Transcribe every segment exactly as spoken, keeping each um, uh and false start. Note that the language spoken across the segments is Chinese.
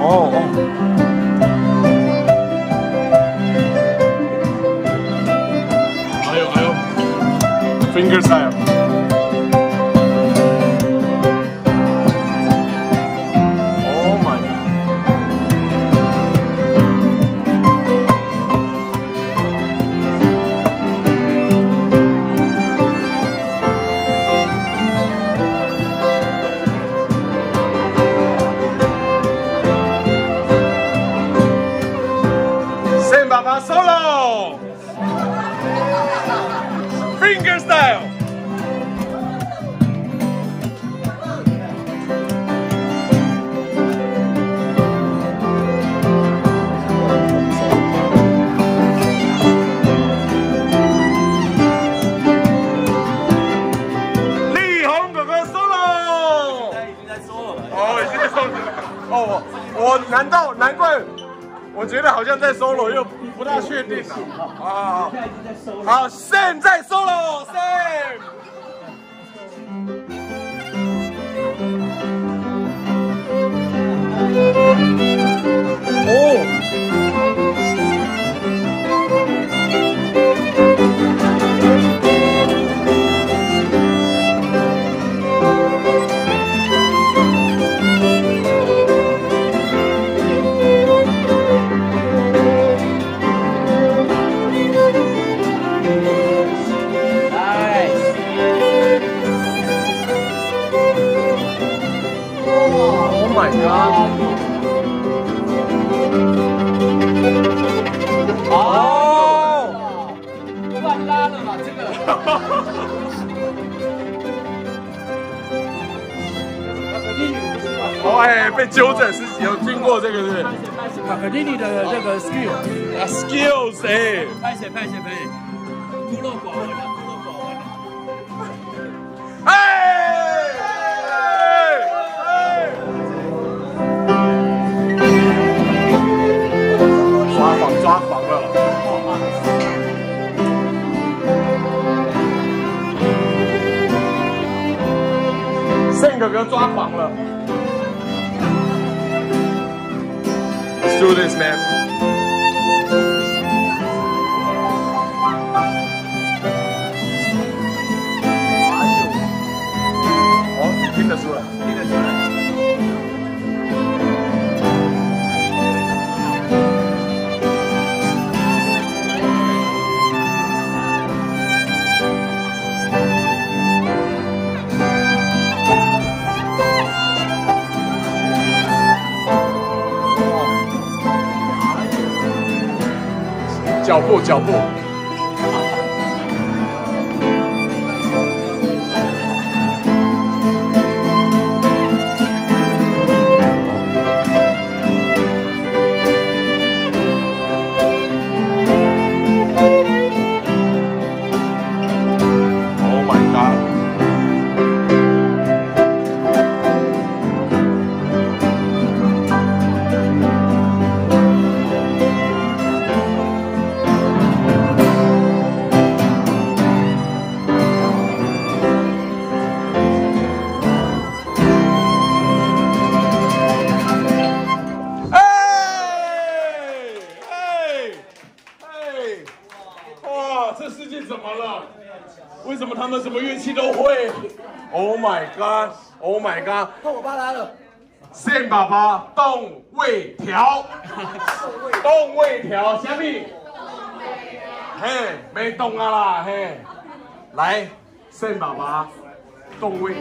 哦哦。还有还有 ，finger style。 爸爸 solo finger style。 力宏哥哥 solo。现在已经在 solo 了。哦，已经在 solo 了。哦，我难道难怪？ 我觉得好像在 solo， 又不大确定了。啊，好， Sam 在 solo，Sam。哦。 Oh my god！ 哦，乱拉了嘛这个。哦哎，被纠正是有经过这个是。马可尼尼的这个 skill 啊 skills 哎。拍写拍写拍写，孤陋寡闻了，孤陋寡闻了。哎！ 抓狂抓狂了 ，Sam 哥哥抓狂了。Let's do this, man. 哦，你听得出来，听得出来。 脚步，脚步。Oh my god！ 这世界怎么了？为什么他们什么乐器都会 ？Oh my god! Oh my god! 换我爸拉了。 Sam 爸爸动位条，动位条，虾米？嘿，没动啊啦，嘿，来 ，Sam 爸爸动位。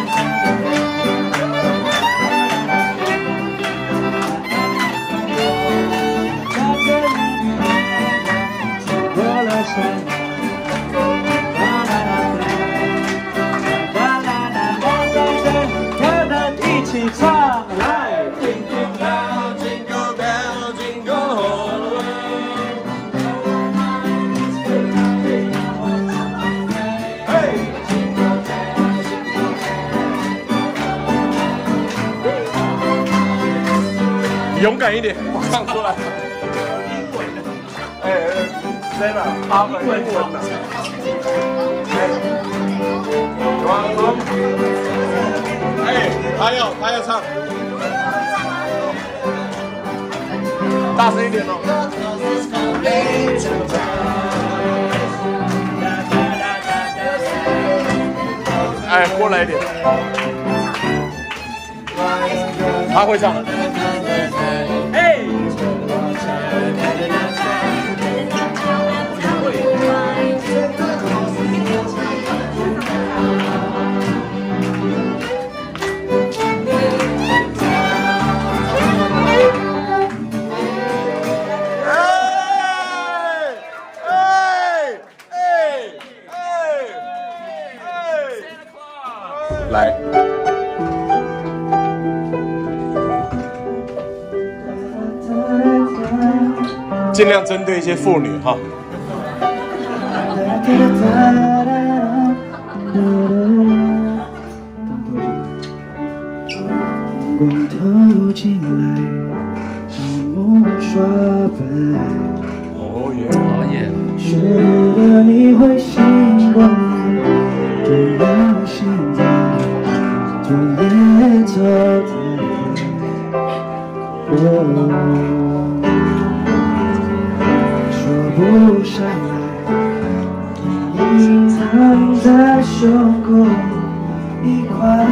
过了山，啦啦啦啦啦啦啦，我们一起唱，来 ，Jingle bell, Jingle bell, Jingle all the way。嘿 ，Jingle bell, Jingle bell。勇敢一点，唱出来。英文的，哎哎。 真的，他们英文的。王龙，哎，他要他要唱。 大声一点哦！哎，过来一点。他会唱。哎。来，尽量针对一些妇女哈。 光透进来，小梦刷白。 哦耶，哦耶。 觉得你会醒过来，直到现在，昨夜走太快，说不上来，隐藏在胸口一块。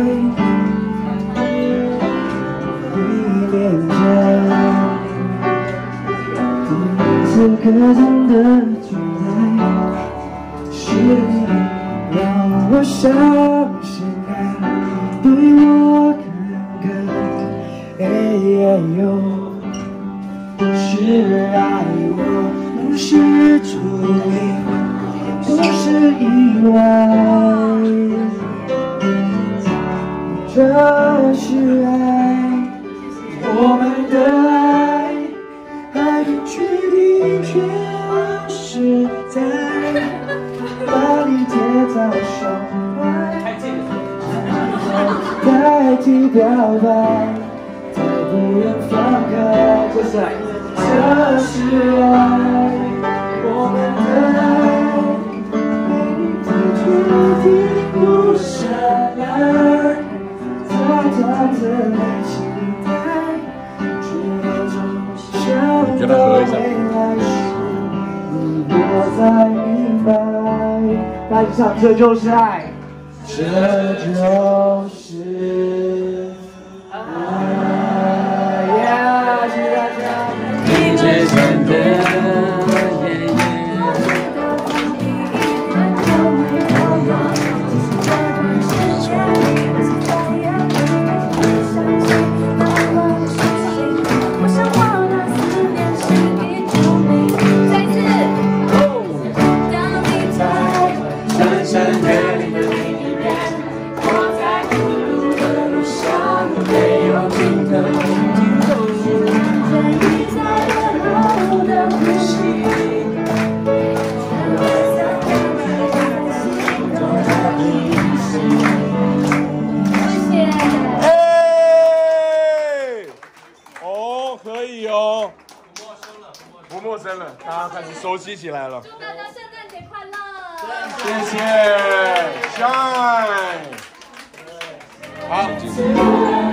此刻真的存在，是你让我相信爱，对我看看，哎呦，是爱我，不是注定，不是意外，这是爱，我们的爱，爱的决定权是在把你贴在手怀，代替表白，再不愿放开。这是爱，这是爱，我们的爱，被你的决定不下来，在他的内心。 跟他合一下。 我才明白，大家唱，这就是爱，这就是爱呀！谢谢大家。你最真的。 不陌生了，大家开始熟悉起来了。 祝大家圣诞节快乐！ 谢谢 ，Shine。好。